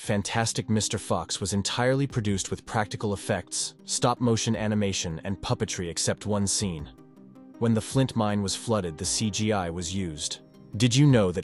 Fantastic Mr. Fox was entirely produced with practical effects, stop-motion animation, and puppetry except one scene. When the Flint mine was flooded, the CGI was used. Did you know that